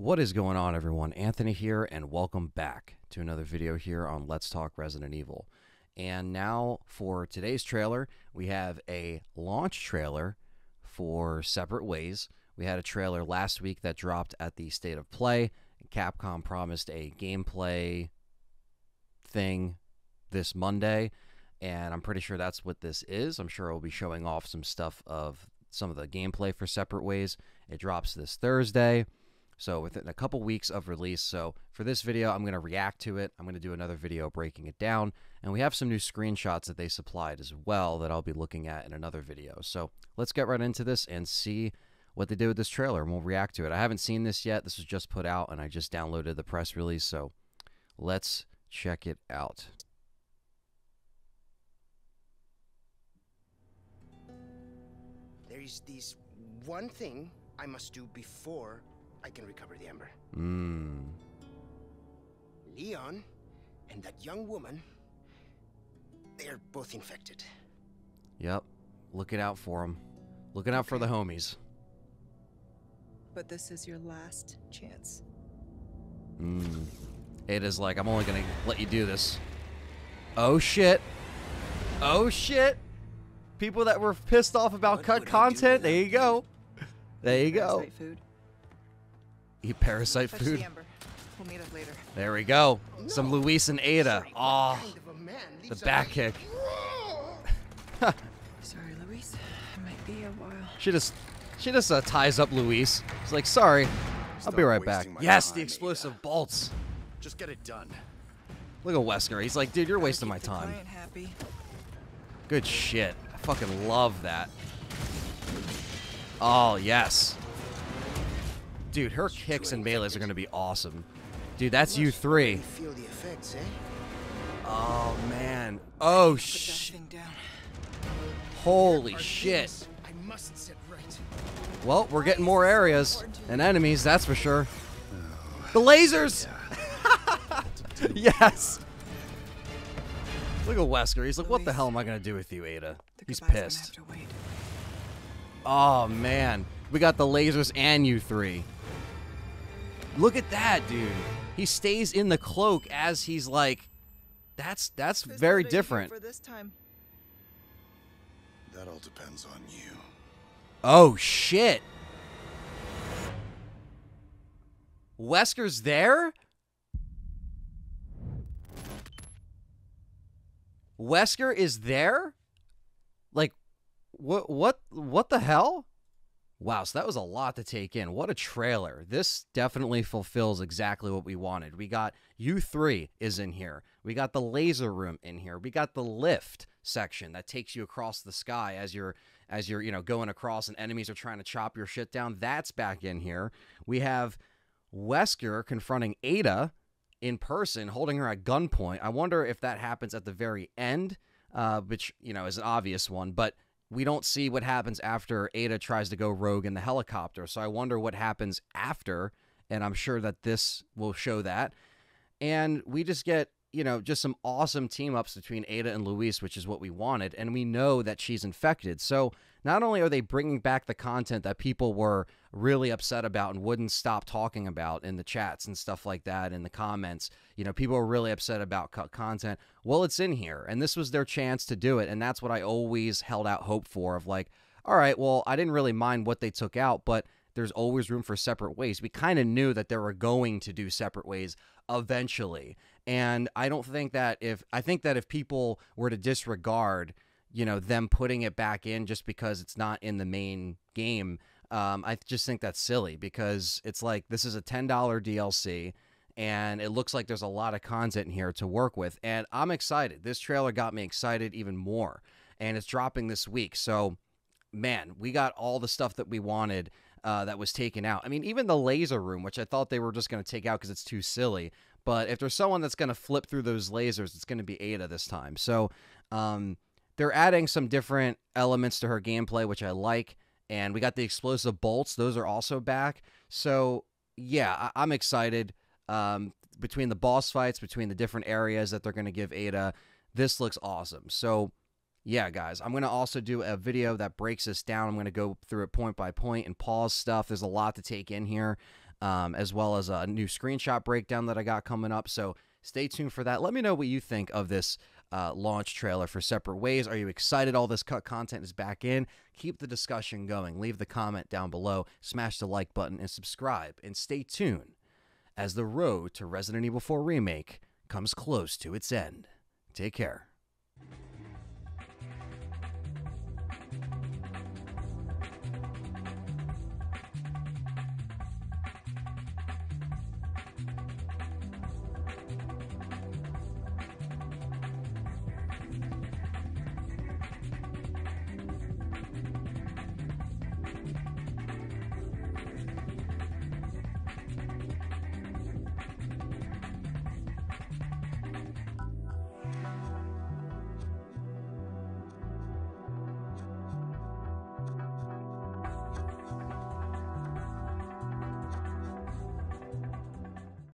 What is going on, everyone? Anthony here, and welcome back to another video here on Let's Talk Resident Evil. And now for today's trailer, we have a launch trailer for Separate Ways. We had a trailer last week that dropped at the State of Play. Capcom promised a gameplay thing this Monday, and I'm pretty sure that's what this is. I'm sure it will be showing off some stuff of some of the gameplay for Separate Ways. It drops this Thursday, so within a couple weeks of release. So for this video, I'm going to react to it. I'm going to do another video breaking it down, and we have some new screenshots that they supplied as well that I'll be looking at in another video. So let's get right into this and see what they did with this trailer, and we'll react to it. I haven't seen this yet. This was just put out, and I just downloaded the press release, so let's check it out. There is this one thing I must do before I can recover the Ember. Leon and that young woman, they're both infected. Yep. Looking out for them. Looking out for the homies. But this is your last chance. It is like, I'm only going to let you do this. Oh, shit. Oh, shit. People that were pissed off about cut content, there you go. There you go. Parasite food. Eat parasite Fetch food. the Ember. We'll meet up later. There we go. Some Luis and Ada. Oh, Kind of a man the leaves back a- kick. Sorry, Luis. It might be a while. She just ties up Luis. She's like, sorry, I'll be right back. Yes, the explosive bolts. Just get it done. Look at Wesker. He's like, dude, you're wasting my Keep the time. client happy. Good shit. I fucking love that. Oh, yes. Dude, her kicks and melees are going to be awesome. Dude, that's you three. Feel the effects, eh? Oh, man. Oh, Put that shit. thing down. Holy Are shit. things I must set right. Well, we're getting more areas and enemies, that's for sure. The lasers! Yes! Look at Wesker. He's like, what the Luis. hell am I going to do with you, Ada? The He's goodbye's gonna pissed. have to wait. Oh, man. We got the lasers and you three. Look at that, dude. He stays in the cloak as he's like... That's Who's very voting different. For this time? That all depends on you. Oh, shit. Wesker's there? Wesker is there? Like, what the hell? Wow, so that was a lot to take in. What a trailer. This definitely fulfills exactly what we wanted. We got U3 is in here. We got the laser room in here. We got the lift section that takes you across the sky as you're going across and enemies are trying to chop your shit down. That's back in here. We have Wesker confronting Ada in person, holding her at gunpoint. I wonder if that happens at the very end, which, is an obvious one, but we don't see what happens after Ada tries to go rogue in the helicopter. So I wonder what happens after, and I'm sure that this will show that. And we just get, just some awesome team-ups between Ada and Luis, which is what we wanted, and we know that she's infected. So not only are they bringing back the content that people were really upset about and wouldn't stop talking about in the chats and stuff like that, in the comments, people were really upset about cut content. Well, it's in here, and this was their chance to do it, and that's what I always held out hope for, of like, all right, well, I didn't really mind what they took out, but there's always room for Separate Ways. We kind of knew that they were going to do Separate Ways eventually, and I think that if people were to disregard them putting it back in just because it's not in the main game, I just think that's silly, because it's like, this is a $10 DLC, and it looks like there's a lot of content in here to work with, and I'm excited. This trailer got me excited even more, and it's dropping this week, so, man, we got all the stuff that we wanted that was taken out. I mean, even the laser room, which I thought they were just going to take out because it's too silly, but if there's someone that's going to flip through those lasers, it's going to be Ada this time. So, they're adding some different elements to her gameplay, which I like. And we got the explosive bolts. Those are also back. So, yeah, I'm excited. Between the boss fights, between the different areas that they're going to give Ada, this looks awesome. So, yeah, guys, I'm going to also do a video that breaks this down. I'm going to go through it point by point and pause stuff. There's a lot to take in here. as well as a new screenshot breakdown that I got coming up. So stay tuned for that. Let me know what you think of this launch trailer for Separate Ways. Are you excited all this cut content is back in? Keep the discussion going. Leave the comment down below. Smash the like button and subscribe. And stay tuned as the road to Resident Evil 4 Remake comes close to its end. Take care.